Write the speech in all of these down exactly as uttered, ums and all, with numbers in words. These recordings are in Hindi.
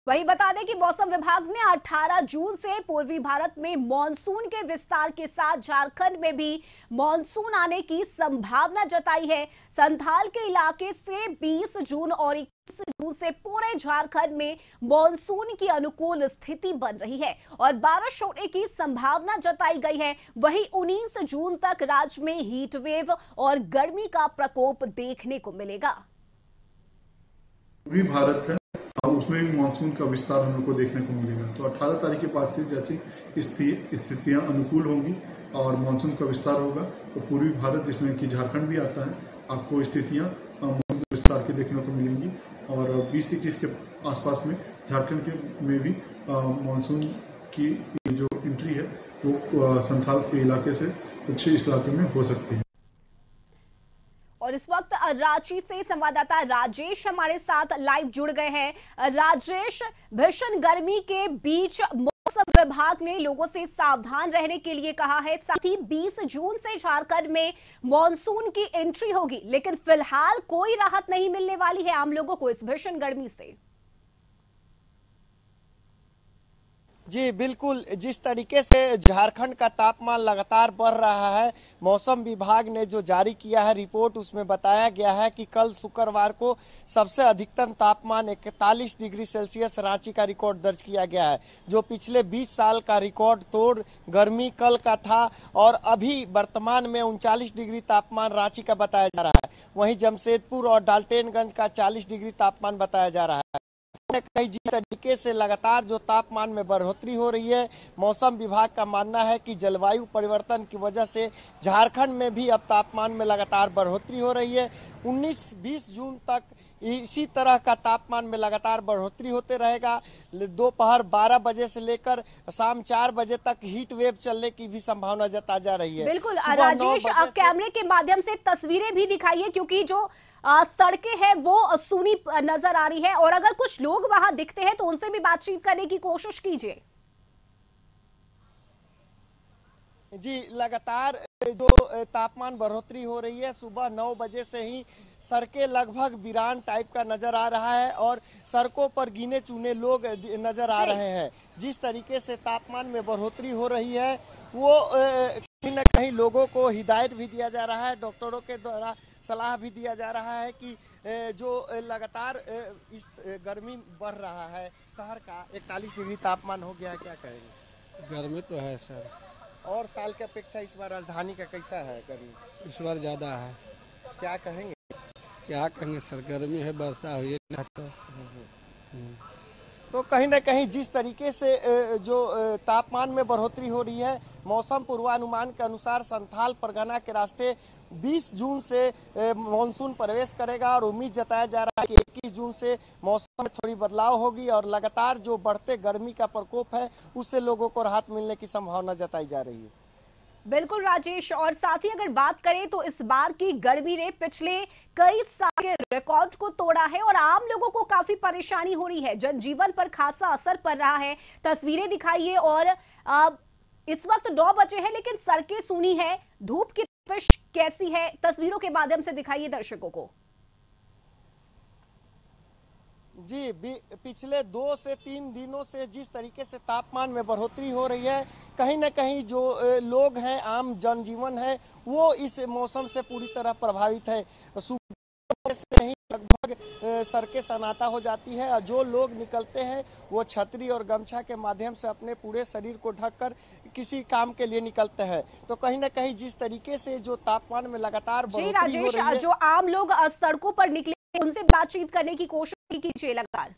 वहीं बता दें कि मौसम विभाग ने अठारह जून से पूर्वी भारत में मानसून के विस्तार के साथ झारखंड में भी मानसून आने की संभावना जताई है। संथाल के इलाके से बीस जून और इक्कीस जून से पूरे झारखंड में मानसून की अनुकूल स्थिति बन रही है और बारिश होने की संभावना जताई गई है। वहीं उन्नीस जून तक राज्य में हीट वेव और गर्मी का प्रकोप देखने को मिलेगा। पूर्वी भारत है और उसमें भी मानसून का विस्तार हम लोग को देखने को मिलेगा। तो अठारह तारीख के बाद से जैसी स्थितियां अनुकूल होंगी और मानसून का विस्तार होगा तो पूर्वी भारत जिसमें कि झारखंड भी आता है, आपको स्थितियां मानसून के विस्तार के देखने को मिलेंगी और बीस इक्कीस के आसपास में झारखंड के में भी मानसून की जो एंट्री है वो संथाल के इलाके से कुछ इस इलाके में हो सकती है। और इस वक्त रांची से संवाददाता राजेश हमारे साथ लाइव जुड़ गए हैं। राजेश, भीषण गर्मी के बीच मौसम विभाग ने लोगों से सावधान रहने के लिए कहा है, साथ ही बीस जून से झारखंड में मॉनसून की एंट्री होगी, लेकिन फिलहाल कोई राहत नहीं मिलने वाली है आम लोगों को इस भीषण गर्मी से। जी बिल्कुल, जिस तरीके से झारखंड का तापमान लगातार बढ़ रहा है, मौसम विभाग ने जो जारी किया है रिपोर्ट, उसमें बताया गया है कि कल शुक्रवार को सबसे अधिकतम तापमान इकतालीस डिग्री सेल्सियस रांची का रिकॉर्ड दर्ज किया गया है, जो पिछले बीस साल का रिकॉर्ड तोड़ गर्मी कल का था। और अभी वर्तमान में उनचालीस डिग्री तापमान रांची का बताया जा रहा है। वहीं जमशेदपुर और डाल्टेनगंज का चालीस डिग्री तापमान बताया जा रहा है। कई जिस तरीके से लगातार जो तापमान में बढ़ोतरी हो रही है, मौसम विभाग का मानना है कि जलवायु परिवर्तन की वजह से झारखंड में भी अब तापमान में लगातार बढ़ोतरी हो रही है। उन्नीस बीस जून तक इसी तरह का तापमान में लगातार बढ़ोतरी होते रहेगा। दोपहर बारह बजे से लेकर शाम चार बजे तक हीट वेव चलने की भी संभावना जता जा रही है। बिल्कुल राजेश, कैमरे के माध्यम से तस्वीरें भी दिखाइए, क्योंकि जो सड़कें हैं वो सूनी नजर आ रही है और अगर कुछ लोग वहां दिखते हैं तो उनसे भी बातचीत करने की कोशिश कीजिए। जी, लगातार जो तापमान बढ़ोतरी हो रही है, सुबह नौ बजे से ही सड़कें लगभग वीरान टाइप का नजर आ रहा है और सड़कों पर गिने चुने लोग नजर आ रहे हैं। जिस तरीके से तापमान में बढ़ोतरी हो रही है वो कहीं न कहीं लोगों को हिदायत भी दिया जा रहा है, डॉक्टरों के द्वारा सलाह भी दिया जा रहा है कि जो लगातार इस गर्मी बढ़ रहा है, शहर का इकतालीस डिग्री तापमान हो गया है, क्या कहेंगे? गर्मी तो है सर। और साल की अपेक्षा इस बार राजधानी का कैसा है गर्मी? इस बार ज्यादा है। क्या कहेंगे? क्या कहेंगे सर, गर्मी है, वर्षा हुई है तो तो कहीं न कहीं जिस तरीके से जो तापमान में बढ़ोतरी हो रही है, मौसम पूर्वानुमान के अनुसार संथाल परगना के रास्ते बीस जून से मानसून प्रवेश करेगा और उम्मीद जताया जा रहा है कि इक्कीस जून से मौसम में थोड़ी बदलाव होगी और लगातार जो बढ़ते गर्मी का प्रकोप है उससे लोगों को राहत मिलने की संभावना जताई जा रही है। बिल्कुल राजेश, और साथ ही अगर बात करें तो इस बार की गर्मी ने पिछले कई साल के रिकॉर्ड को तोड़ा है और आम लोगों को काफी परेशानी हो रही है, जनजीवन पर खासा असर पड़ रहा है। तस्वीरें दिखाइए। और आ, इस वक्त नौ बजे है लेकिन सड़कें सूनी है, धूप की तपिश कैसी है, तस्वीरों के माध्यम से दिखाइए दर्शकों को। जी, पिछले दो से तीन दिनों से जिस तरीके से तापमान में बढ़ोतरी हो रही है, कहीं न कहीं जो लोग हैं, आम जनजीवन है, वो इस मौसम से पूरी तरह प्रभावित है। सुबह से ही लगभग सड़कें सन्नाटा हो जाती है और जो लोग निकलते हैं वो छतरी और गमछा के माध्यम से अपने पूरे शरीर को ढककर किसी काम के लिए निकलते हैं। तो कहीं न कहीं जिस तरीके से जो तापमान में लगातार बढ़ोतरी हो रही है, जो आम लोग सड़कों पर निकले उनसे बातचीत करने की कोशिश कीजिए लगातार।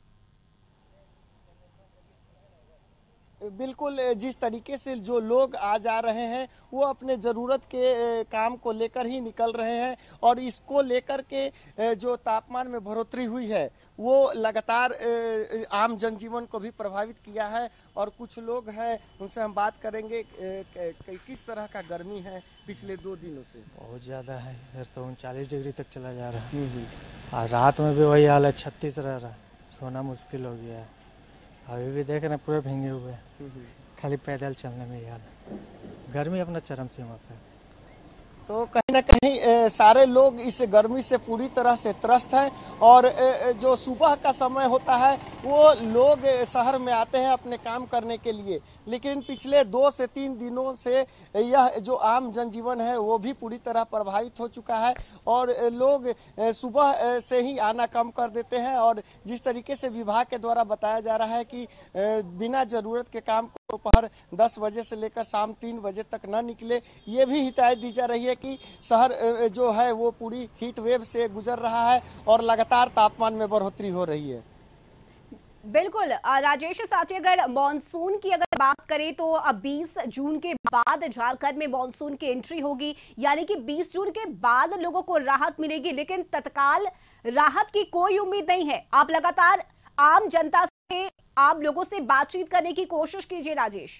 बिल्कुल, जिस तरीके से जो लोग आ जा रहे हैं वो अपने ज़रूरत के काम को लेकर ही निकल रहे हैं और इसको लेकर के जो तापमान में बढ़ोतरी हुई है वो लगातार आम जनजीवन को भी प्रभावित किया है। और कुछ लोग हैं, उनसे हम बात करेंगे किस तरह का गर्मी है पिछले दो दिनों से। बहुत ज़्यादा है इधर तो उनचालीस डिग्री तक चला जा रहा है और रात में भी वही हाल है, छत्तीस रह रहा है, सोना मुश्किल हो गया है। अभी भी देख रहे हैं पूरे भींगे हुए हैं, खाली पैदल चलने में ही हाल है। गर्मी अपना चरम सीमा पे। तो कहीं ना कहीं ए, सारे लोग इस गर्मी से पूरी तरह से त्रस्त हैं और ए, जो सुबह का समय होता है वो लोग शहर में आते हैं अपने काम करने के लिए, लेकिन पिछले दो से तीन दिनों से यह जो आम जनजीवन है वो भी पूरी तरह प्रभावित हो चुका है और लोग सुबह से ही आना कम कर देते हैं। और जिस तरीके से विभाग के द्वारा बताया जा रहा है कि बिना जरूरत के काम को दोपहर दस बजे से लेकर शाम तीन बजे तक न निकले, ये भी हिदायत दी जा रही है कि शहर जो है वो पूरी हीट वेव से गुजर रहा है और लगातार तापमान में बढ़ोतरी हो रही है। बिल्कुल राजेश साथी, अगर मॉनसून की अगर बात करें तो अब बीस जून के बाद झारखंड में मॉनसून की एंट्री होगी, यानी कि बीस जून के बाद लोगों को राहत मिलेगी, लेकिन तत्काल राहत की कोई उम्मीद नहीं है। आप लगातार आम जनता से, आम लोगों से बातचीत करने की कोशिश कीजिए राजेश।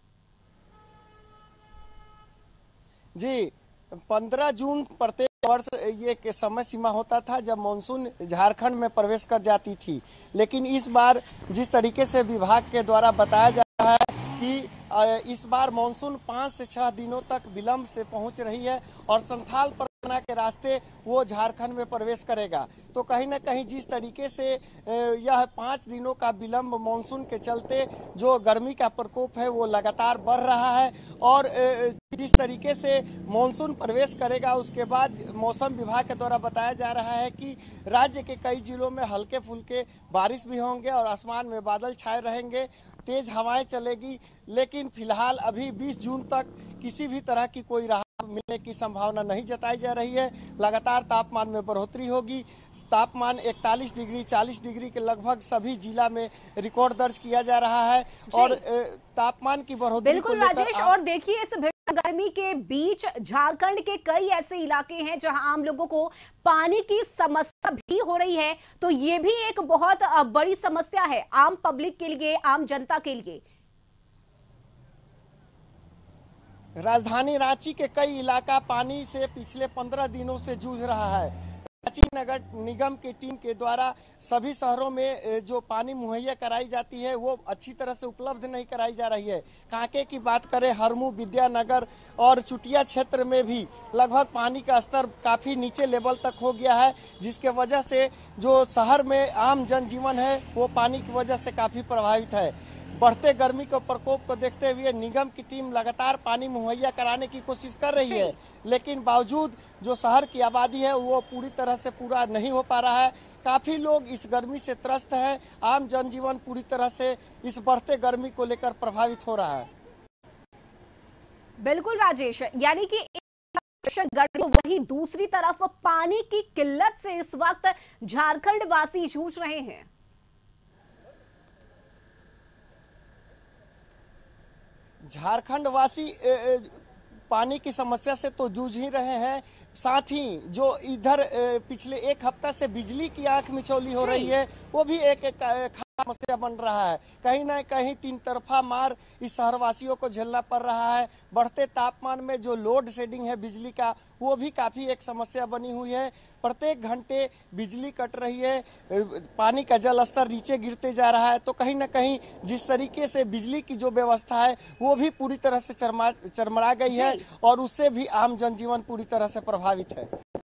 जी, पंद्रह जून प्रत्येक वर्ष ये के समय सीमा होता था जब मानसून झारखंड में प्रवेश कर जाती थी, लेकिन इस बार जिस तरीके से विभाग के द्वारा बताया जा रहा है कि इस बार मानसून पाँच से छह दिनों तक विलंब से पहुंच रही है और संथाल परगना के रास्ते वो झारखंड में प्रवेश करेगा। तो कहीं ना कहीं जिस तरीके से यह पाँच दिनों का विलंब मानसून के चलते जो गर्मी का प्रकोप है वो लगातार बढ़ रहा है और जिस तरीके से मानसून प्रवेश करेगा उसके बाद मौसम विभाग के द्वारा बताया जा रहा है कि राज्य के कई जिलों में हल्के फुल्के बारिश भी होंगे और आसमान में बादल छाए रहेंगे, तेज हवाएं चलेगी, लेकिन फिलहाल अभी बीस जून तक किसी भी तरह की कोई राहत मिलने की संभावना नहीं जताई जा रही है। लगातार तापमान में बढ़ोतरी होगी। तापमान इकतालीस डिग्री चालीस डिग्री के लगभग सभी जिला में रिकॉर्ड दर्ज किया जा रहा है और तापमान की बढ़ोतरी बिल्कुल राजेश, और देखिए इस गर्मी के बीच झारखंड के कई ऐसे इलाके हैं जहां आम लोगों को पानी की समस्या भी हो रही है, तो ये भी एक बहुत बड़ी समस्या है आम पब्लिक के लिए, आम जनता के लिए। राजधानी रांची के कई इलाका पानी से पिछले पंद्रह दिनों से जूझ रहा है। रांची नगर निगम की टीम के द्वारा सभी शहरों में जो पानी मुहैया कराई जाती है वो अच्छी तरह से उपलब्ध नहीं कराई जा रही है। कांके की बात करें, हरमू, विद्यानगर और चुटिया क्षेत्र में भी लगभग पानी का स्तर काफी नीचे लेवल तक हो गया है, जिसके वजह से जो शहर में आम जनजीवन है वो पानी की वजह से काफी प्रभावित है। बढ़ते गर्मी के प्रकोप को देखते हुए निगम की टीम लगातार पानी मुहैया कराने की कोशिश कर रही है, लेकिन बावजूद जो शहर की आबादी है वो पूरी तरह से पूरा नहीं हो पा रहा है। काफी लोग इस गर्मी से त्रस्त हैं। आम जनजीवन पूरी तरह से इस बढ़ते गर्मी को लेकर प्रभावित हो रहा है। बिल्कुल राजेश, यानी कि गर्मी, वही दूसरी तरफ पानी की किल्लत से इस वक्त झारखंड वासी जूझ रहे हैं। झारखंड वासी पानी की समस्या से तो जूझ ही रहे हैं, साथ ही जो इधर पिछले एक हफ्ता से बिजली की आंख मिचौली हो रही है वो भी एक, एक खास समस्या बन रहा है। कहीं ना कहीं तीन तरफा मार इस शहरवासियों को झेलना पड़ रहा है। बढ़ते तापमान में जो लोड शेडिंग है बिजली का वो भी काफी एक समस्या बनी हुई है। प्रत्येक घंटे बिजली कट रही है, पानी का जल स्तर नीचे गिरते जा रहा है। तो कहीं ना कहीं जिस तरीके से बिजली की जो व्यवस्था है वो भी पूरी तरह से चरमरा चरमरा गई है और उससे भी आम जनजीवन पूरी तरह से प्रभावित है।